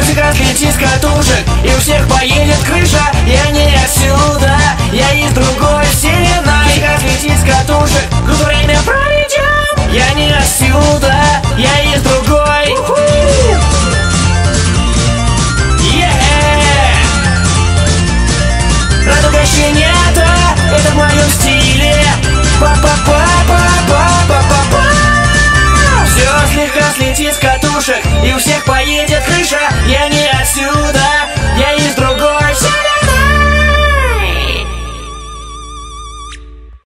Зажигать летит с катушек, и у всех поедет крыша. Я не отсюда, я из другой